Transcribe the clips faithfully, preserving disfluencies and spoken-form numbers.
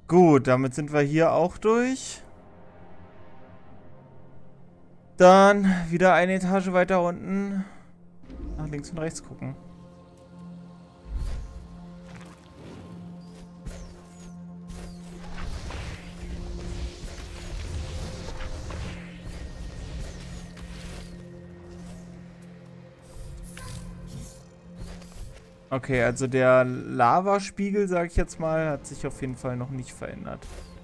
Gut, damit sind wir hier auch durch. Dann wieder eine Etage weiter unten. Nach links und rechts gucken. Okay, also der Lavaspiegel, sag ich jetzt mal, hat sich auf jeden Fall noch nicht verändert.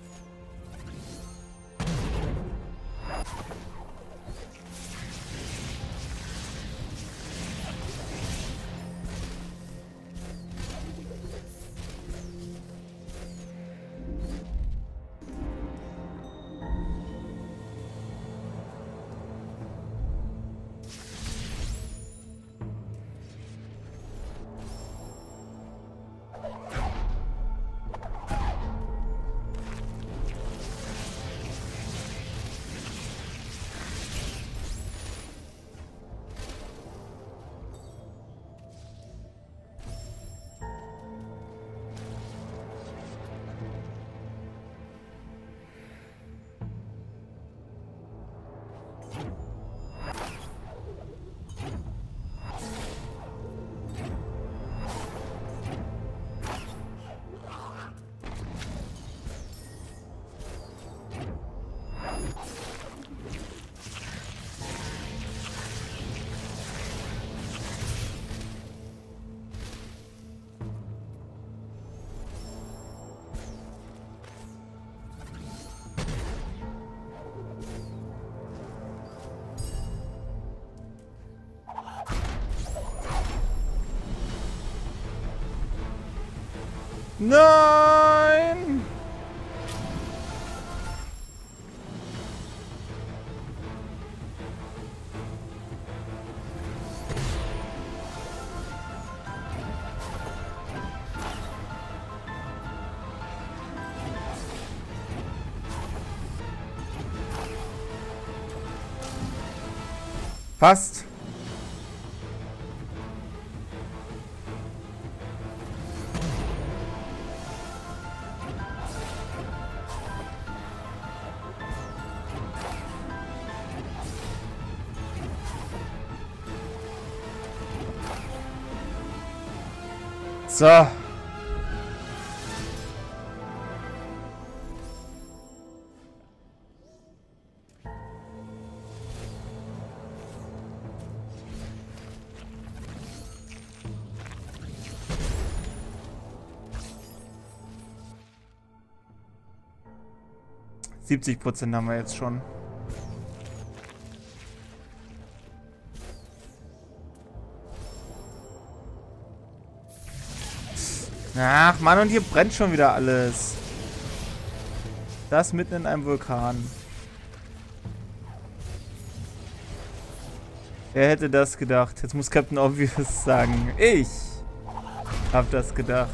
Nein! Fast. So. siebzig Prozent haben wir jetzt schon. Ach Mann, und hier brennt schon wieder alles. Das mitten in einem Vulkan. Wer hätte das gedacht? Jetzt muss Captain Obvious sagen. Ich hab das gedacht.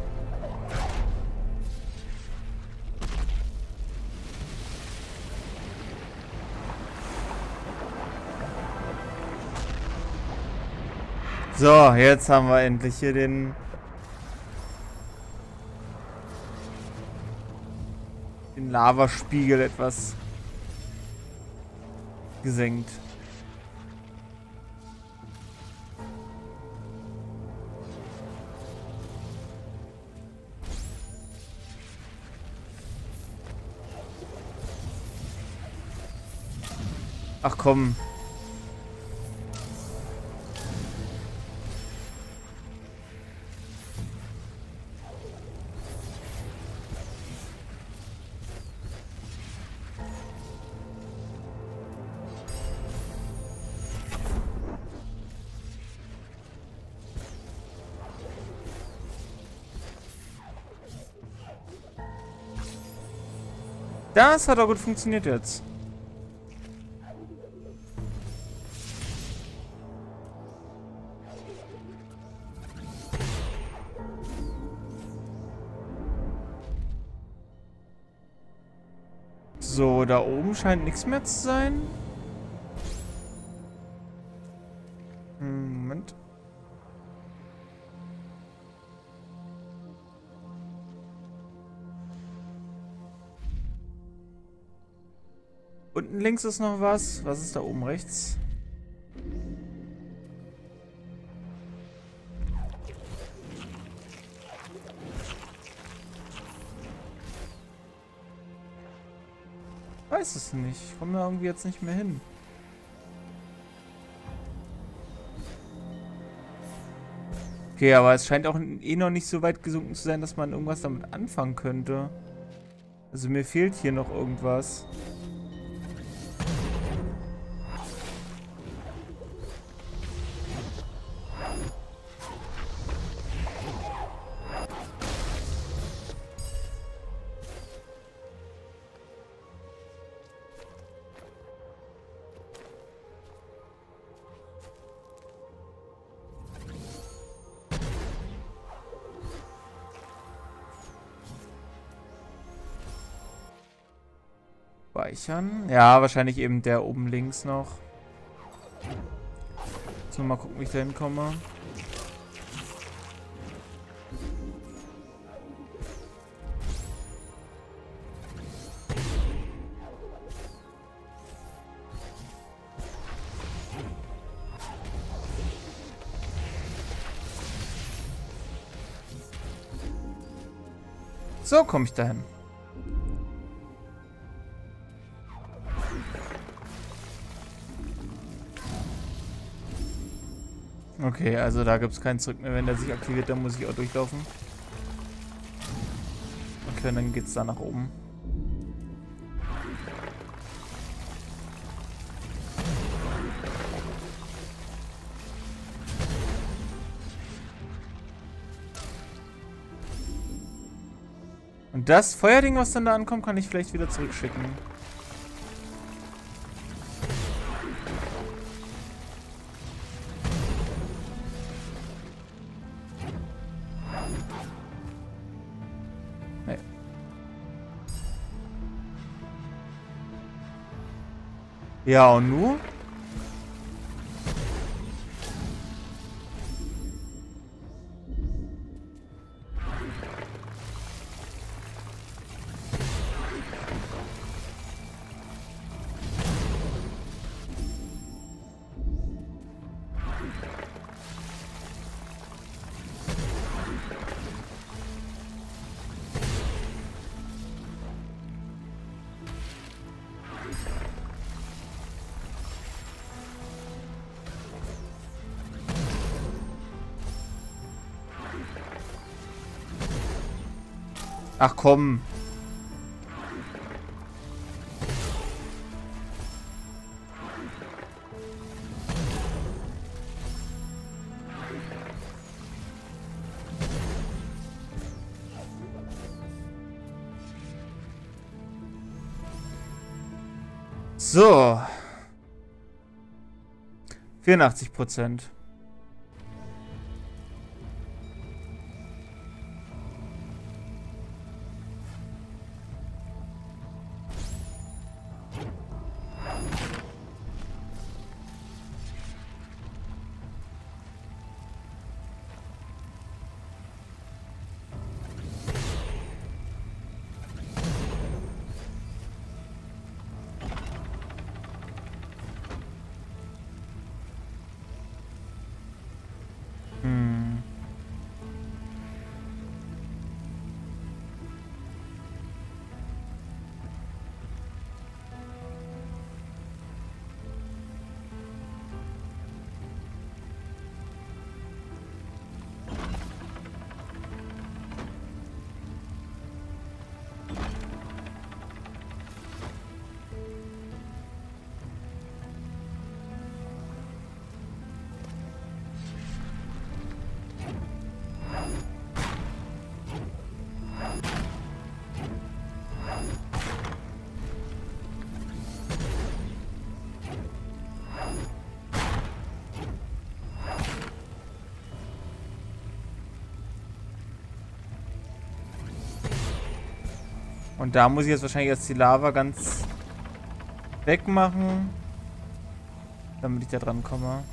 So, jetzt haben wir endlich hier den... den Lavaspiegel etwas gesenkt. Ach komm. Das hat auch gut funktioniert jetzt. So, da oben scheint nichts mehr zu sein. Moment. Unten links ist noch was. Was ist da oben rechts? Weiß es nicht. Ich komme da irgendwie jetzt nicht mehr hin. Okay, aber es scheint auch eh noch nicht so weit gesunken zu sein, dass man irgendwas damit anfangen könnte. Also mir fehlt hier noch irgendwas. Speichern. Ja, wahrscheinlich eben der oben links noch. So, mal gucken, wie ich da hinkomme. So komme ich dahin. Okay, also da gibt es kein Zurück mehr. Wenn der sich aktiviert, dann muss ich auch durchlaufen. Okay, und dann geht's da nach oben. Und das Feuerding, was dann da ankommt, kann ich vielleicht wieder zurückschicken. Nee. Ja, und nun? Ach komm. So. vierundachtzig Prozent. Hm. Und da muss ich jetzt wahrscheinlich erst die Lava ganz wegmachen, damit ich da dran komme.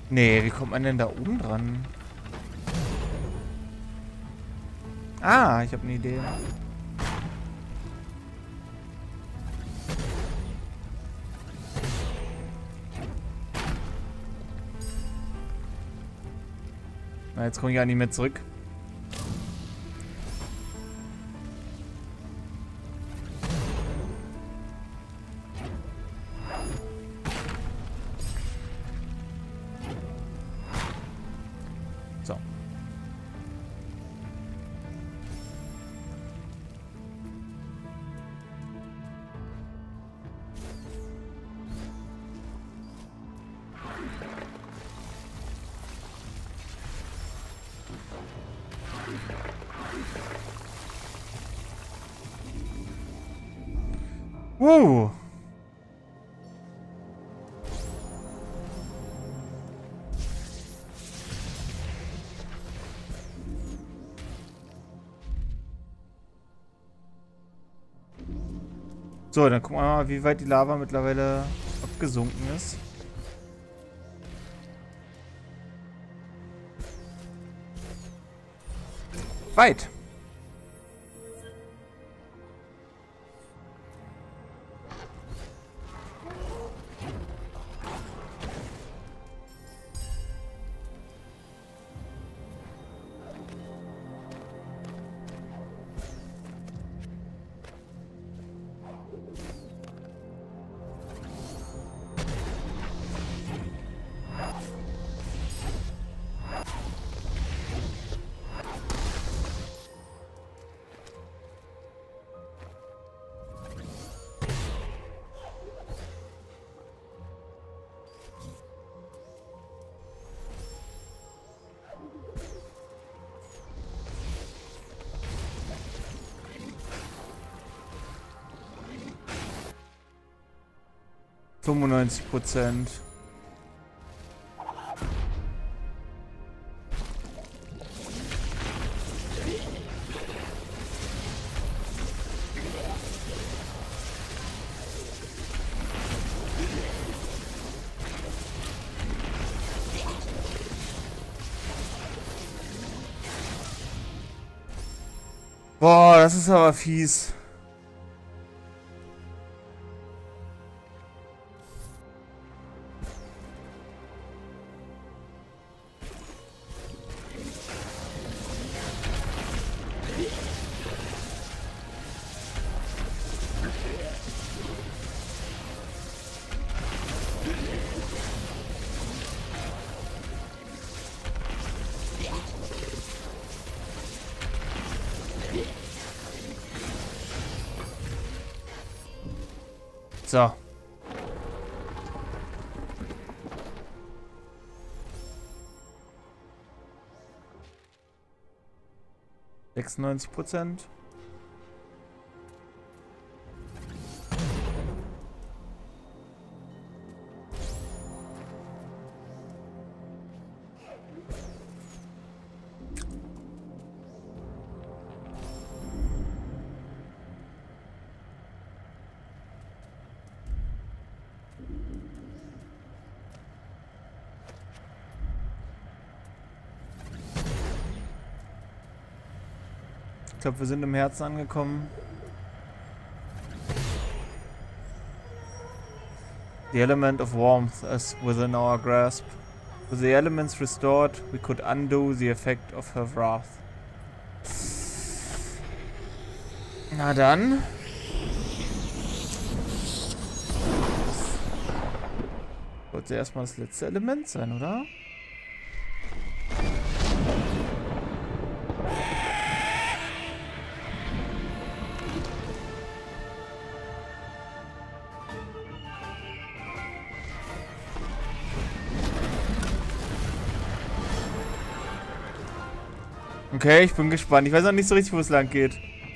Nee, wie kommt man denn da oben dran? Ah, ich habe eine Idee. Na, jetzt komme ich ja nicht mehr zurück. So. Uh. So, dann gucken wir mal, wie weit die Lava mittlerweile abgesunken ist. Weit. fünfundneunzig Prozent. Boah, das ist aber fies. So. sechsundneunzig Prozent. Ich glaube, wir sind im Herzen angekommen. The element of warmth is within our grasp. With the elements restored, we could undo the effect of her wrath. Na dann. Sollte erstmal das letzte Element sein, oder? Okay, ich bin gespannt. Ich weiß noch nicht so richtig, wo es lang geht.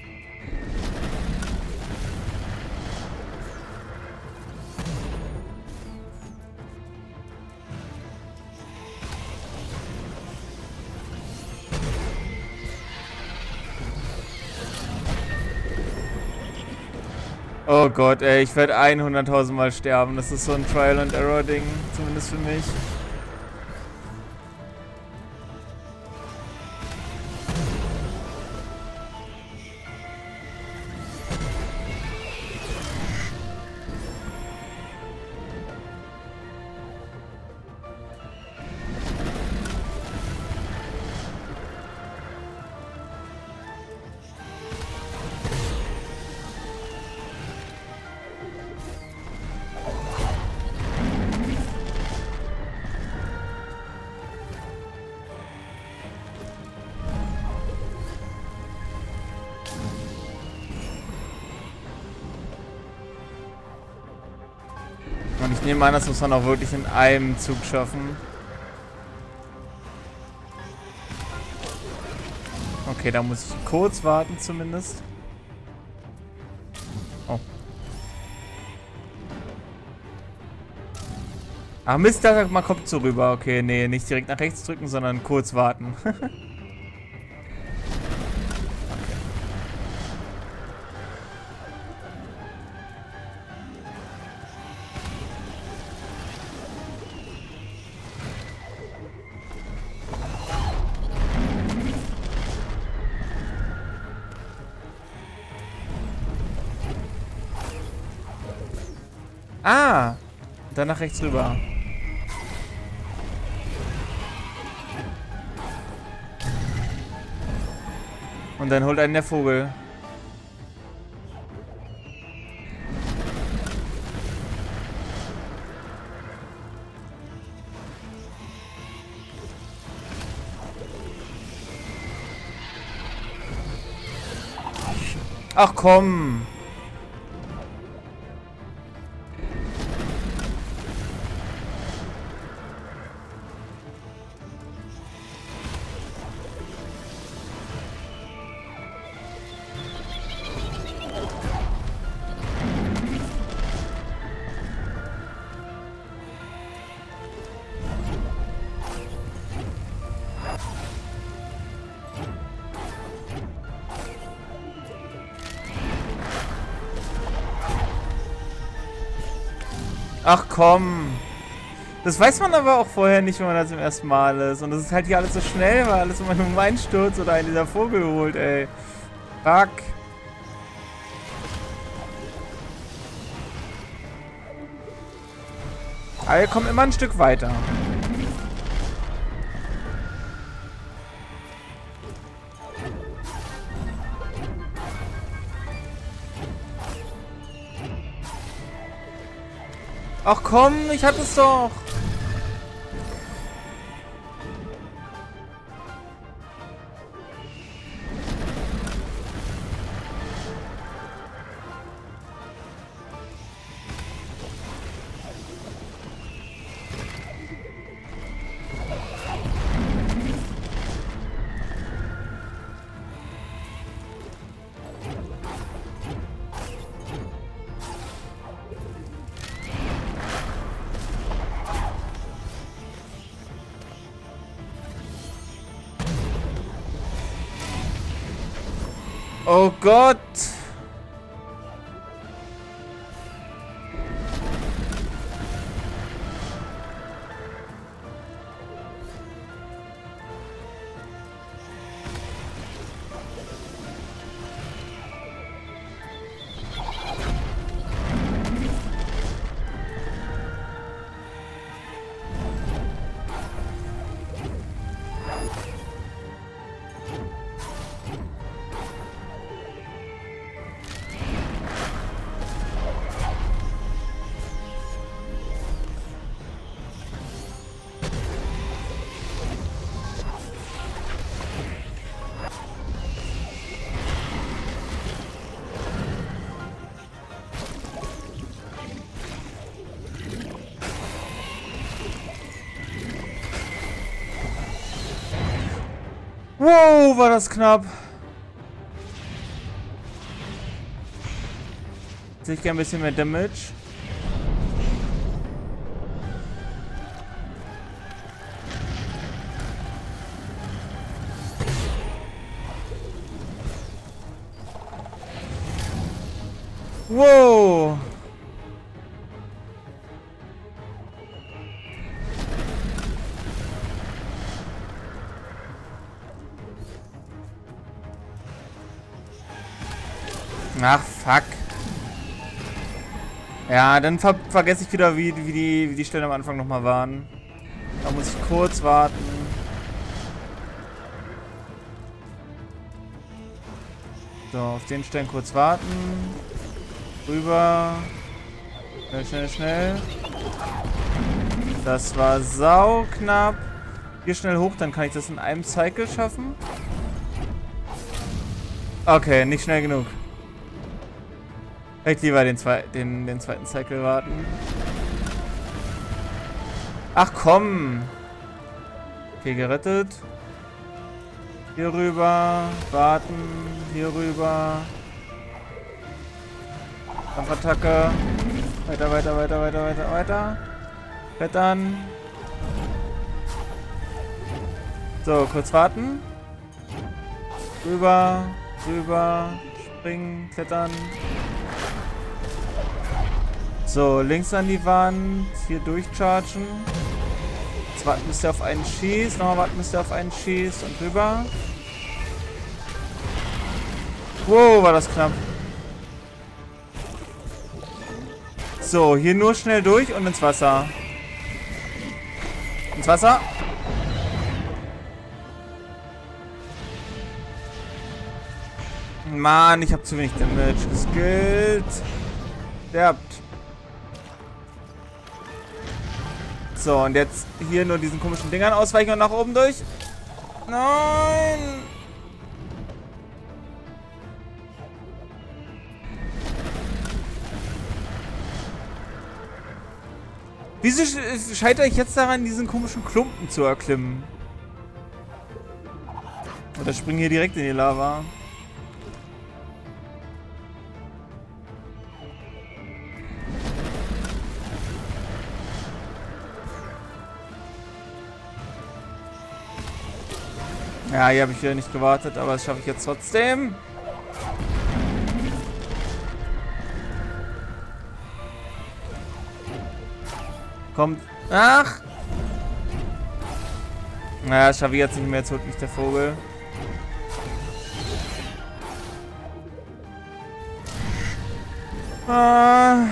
Oh Gott, ey, ich werde hunderttausend Mal sterben. Das ist so ein Trial-and-Error-Ding, zumindest für mich. Und ich nehme an, das muss man auch wirklich in einem Zug schaffen. Okay, da muss ich kurz warten zumindest. Oh. Ach Mist, da man kommt so rüber. Okay, nee, nicht direkt nach rechts drücken, sondern kurz warten. Ah! Dann nach rechts rüber. Und dann holt einen der Vogel. Ach komm! Ach komm. Das weiß man aber auch vorher nicht, wenn man das zum ersten Mal ist. Und das ist halt hier alles so schnell, weil alles immer nur um Einsturz oder einen dieser Vogel holt, ey. Fuck. Aber wir kommen immer ein Stück weiter. Ach komm, ich hatte es doch. Oh Gott! Wow, war das knapp. Jetzt hätte ich gerne ein bisschen mehr Damage. Wow. Ach, fuck. Ja, dann ver vergesse ich wieder, wie, wie, die, wie die Stellen am Anfang nochmal waren. Da muss ich kurz warten. So, auf den Stellen kurz warten. Rüber. Schnell, schnell, schnell. Das war sau knapp. Hier schnell hoch, dann kann ich das in einem Cycle schaffen. Okay, nicht schnell genug. Vielleicht lieber den, zwei, den, den zweiten Cycle warten. Ach komm. Okay, gerettet. Hier rüber. Warten. Hier rüber. Kampfattacke. Weiter, weiter, weiter, weiter, weiter, weiter. Klettern. So, kurz warten. Rüber, rüber, springen, klettern. So, links an die Wand. Hier durchchargen. Jetzt warten, bis der auf einen schießt. Nochmal warten, bis der auf einen schießt. Und rüber. Wow, war das knapp. So, hier nur schnell durch und ins Wasser. Ins Wasser. Mann, ich habe zu wenig Damage geskillt. Sterbt. So, und jetzt hier nur diesen komischen Dingern ausweichen und nach oben durch. Nein! Wieso scheitere ich jetzt daran, diesen komischen Klumpen zu erklimmen? Oder springen hier direkt in die Lava? Ja, hier habe ich wieder nicht gewartet, aber das schaffe ich jetzt trotzdem. Kommt. Ach! Naja, das schaffe ich jetzt nicht mehr. Jetzt holt mich der Vogel. Ah.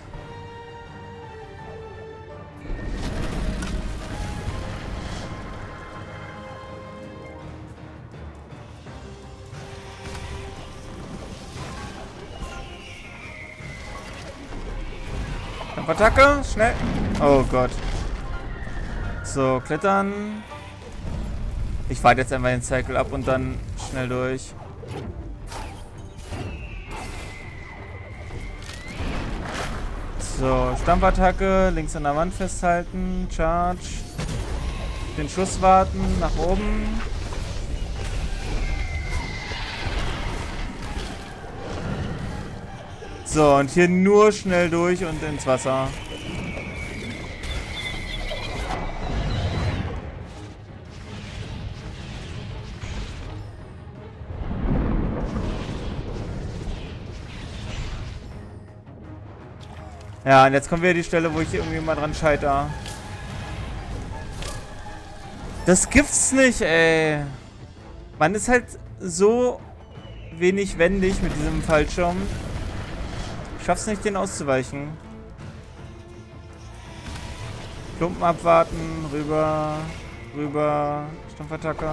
Attacke, schnell. Oh Gott. So, klettern. Ich fahre jetzt einfach den Cycle ab und dann schnell durch. So, Stampfattacke, links an der Wand festhalten, Charge. Den Schuss warten, nach oben. So, und hier nur schnell durch und ins Wasser. Ja, und jetzt kommen wir die Stelle, wo ich irgendwie mal dran scheitere. Das gibt's nicht, ey. Man ist halt so wenig wendig mit diesem Fallschirm. Ich schaff's nicht, den auszuweichen. Klumpen abwarten, rüber, rüber, Stampfattacke.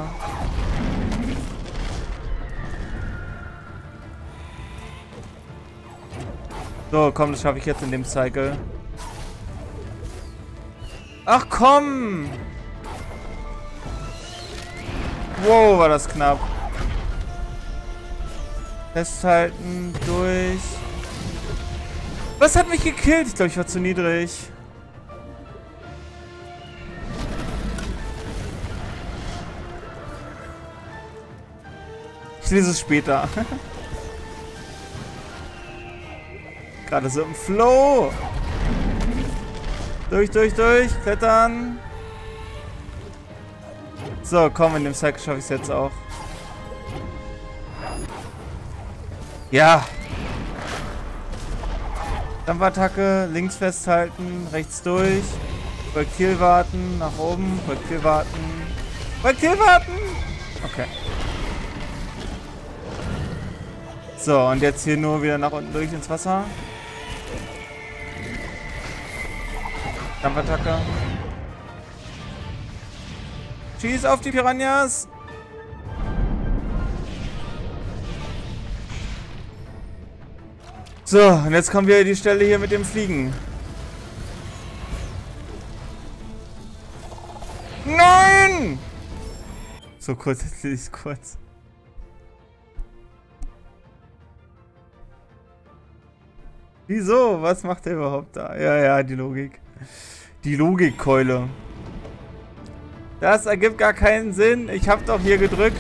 So, komm, das schaffe ich jetzt in dem Cycle. Ach komm! Wow, war das knapp. Festhalten, durch. Was hat mich gekillt? Ich glaube, ich war zu niedrig. Ich lese es später. Gerade so im Flow. Durch, durch, durch. Klettern. So, komm, in dem Cycle schaffe ich es jetzt auch. Ja. Dampfattacke, links festhalten, rechts durch. Projektil warten, nach oben. Projektil warten. Projektil warten! Okay. So, und jetzt hier nur wieder nach unten durch ins Wasser. Dampfattacke. Schieß auf die Piranhas! So, und jetzt kommen wir die Stelle hier mit dem Fliegen. Nein! So kurz, jetzt lese ich es kurz. Wieso? Was macht er überhaupt da? Ja, ja, die Logik. Die Logikkeule. Das ergibt gar keinen Sinn. Ich habe doch hier gedrückt.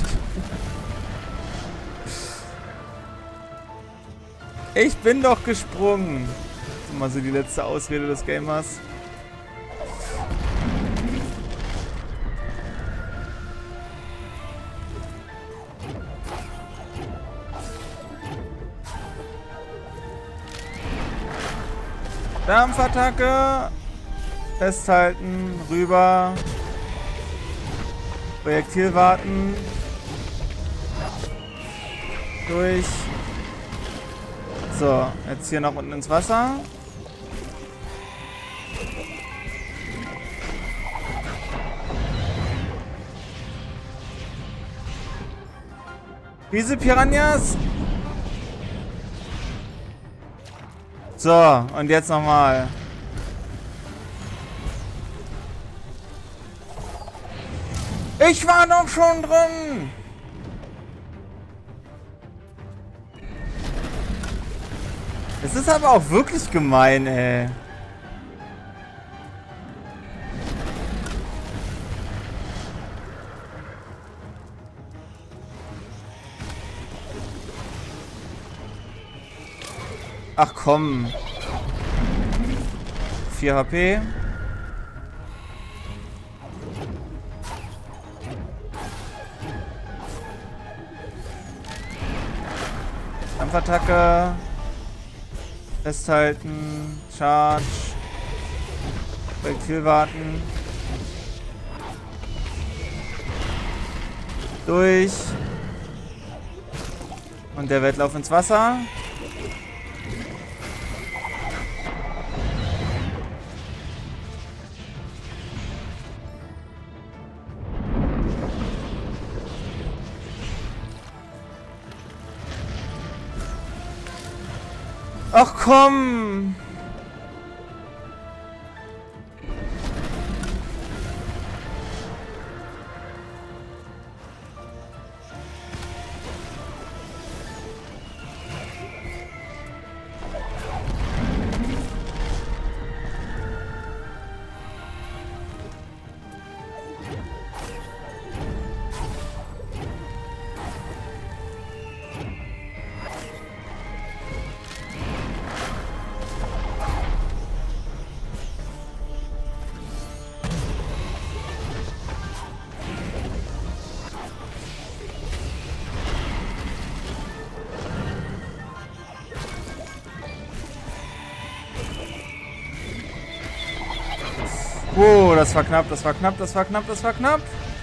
Ich bin doch gesprungen. Das ist immer so die letzte Ausrede des Gamers. Dampfattacke. Festhalten. Rüber. Projektil warten. Durch. So, jetzt hier nach unten ins Wasser. Diese Piranhas. So, und jetzt nochmal. Ich war doch schon drin. Es ist aber auch wirklich gemein, ey. Ach komm. vier H P. Dampfattacke. Festhalten. Charge. Projektil warten. Durch. Und der Wettlauf ins Wasser. Ach komm! Oh, das war knapp, das war knapp, das war knapp, das war knapp.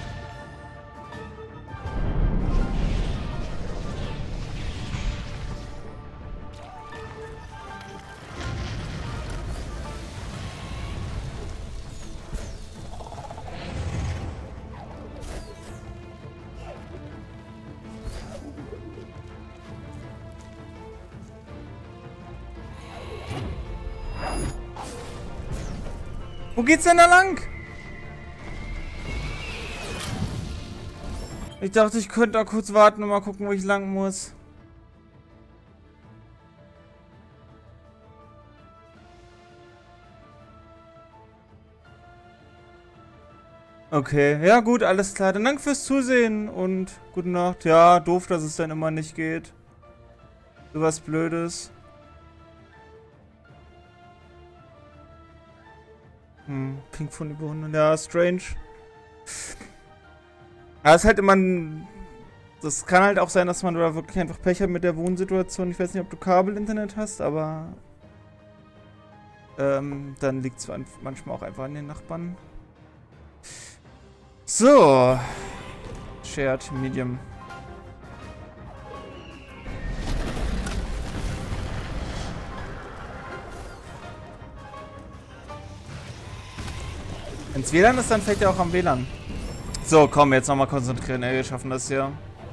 Wo geht's denn da lang? Ich dachte, ich könnte da kurz warten und mal gucken, wo ich lang muss. Okay, ja gut, alles klar. Dann danke fürs Zusehen und gute Nacht. Ja, doof, dass es dann immer nicht geht. So was Blödes. Hm, Pink von über hundert. Ja, strange. Aber es ist halt immer ein... Das kann halt auch sein, dass man da wirklich einfach Pech hat mit der Wohnsituation. Ich weiß nicht, ob du Kabelinternet hast, aber... Ähm, dann liegt es manchmal auch einfach an den Nachbarn. So. Shared Medium. Wenn es W L A N ist, dann fällt er auch am W L A N. So, komm, jetzt nochmal konzentrieren. Ey, wir schaffen das hier.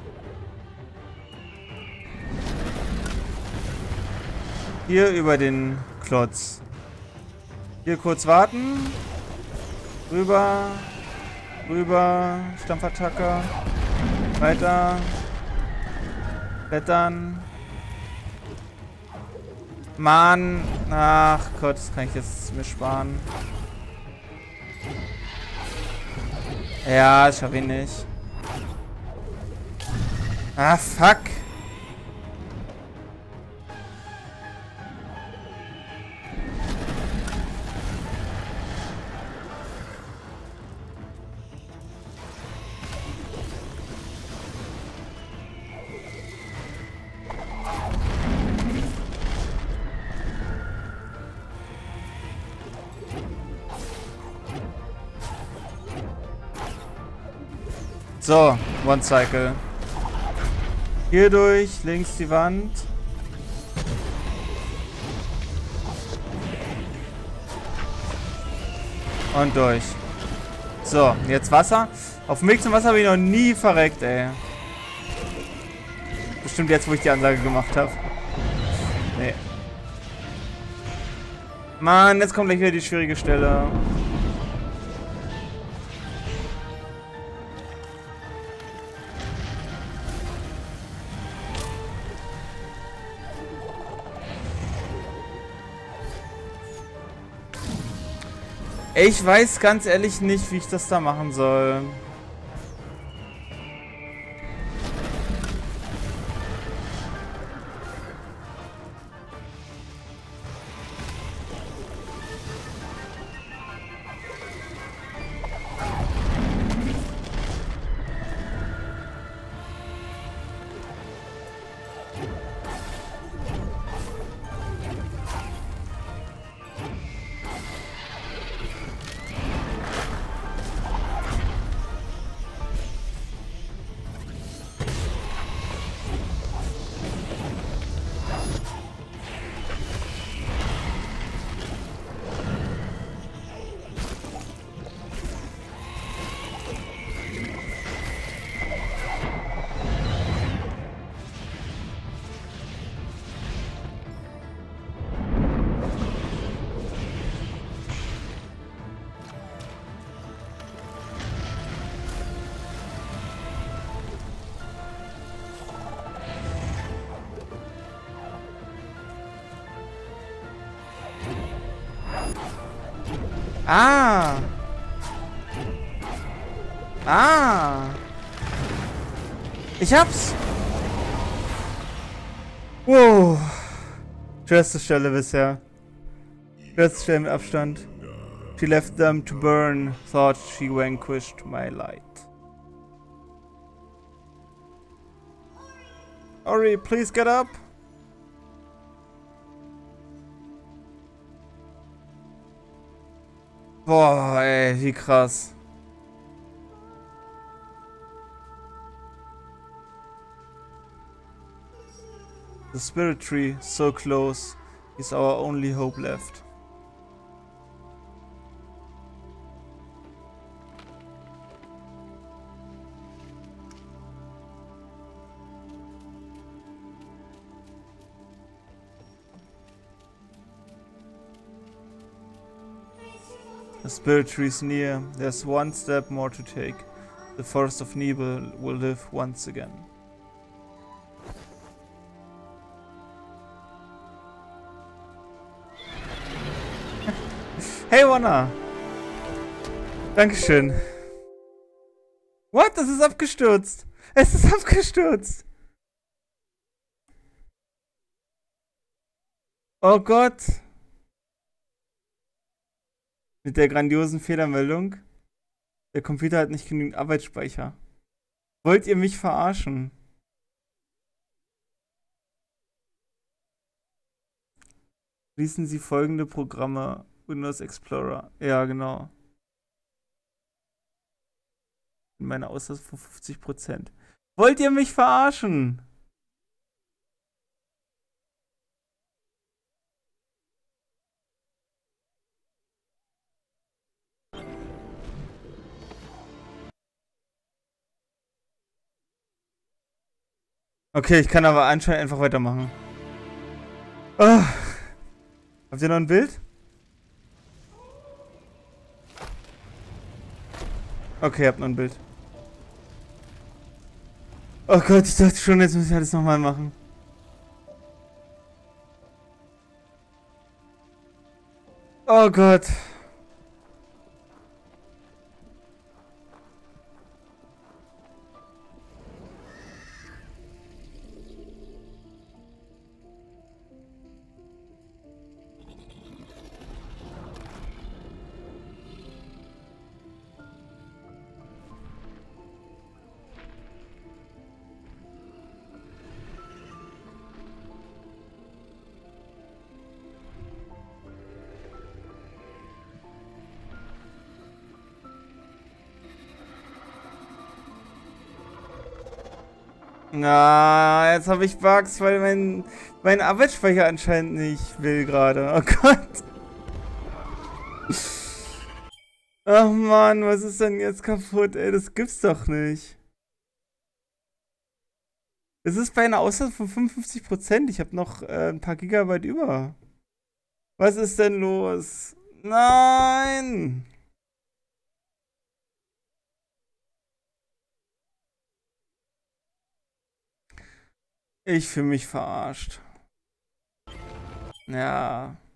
Hier über den Klotz. Hier kurz warten. Rüber. Rüber. Stampfattacke. Weiter. Klettern. Mann. Ach Gott, das kann ich jetzt mir sparen. Ja, das schaff ich nicht. Ah, fuck. So, One Cycle. Hier durch, links die Wand. Und durch. So, jetzt Wasser. Auf dem Weg zum Wasser habe ich noch nie verreckt, ey. Bestimmt jetzt, wo ich die Ansage gemacht habe. Nee. Mann, jetzt kommt gleich wieder die schwierige Stelle. Ich weiß ganz ehrlich nicht, wie ich das da machen soll. Ah. Ah. Ich hab's. Wow. Schwerste Stelle bisher. Schwerste Stelle mit Abstand. She left them to burn. Thought she vanquished my light. Ori, please get up. Boah, ey, wie krass. The spirit tree, so close, is our only hope left. The spirit tree is near. There's one step more to take. The forest of Nibel will live once again. Hey Wanna! Dankeschön. What? Das ist abgestürzt. Es ist abgestürzt. Oh Gott. Mit der grandiosen Fehlermeldung. Der Computer hat nicht genügend Arbeitsspeicher. Wollt ihr mich verarschen? Schließen Sie folgende Programme. Windows Explorer. Ja, genau. Meine Auslastung von fünfzig Prozent. Wollt ihr mich verarschen? Okay, ich kann aber anscheinend einfach weitermachen. Oh. Habt ihr noch ein Bild? Okay, habt noch ein Bild. Oh Gott, ich dachte schon, jetzt muss ich alles nochmal machen. Oh Gott. Na, jetzt habe ich Bugs, weil mein, mein Arbeitsspeicher anscheinend nicht will gerade. Oh Gott. Ach Mann, was ist denn jetzt kaputt, ey? Das gibt's doch nicht. Es ist bei einer Auslastung von fünfundfünfzig Prozent. Ich habe noch äh, ein paar Gigabyte über. Was ist denn los? Nein! Ich fühle mich verarscht. Ja.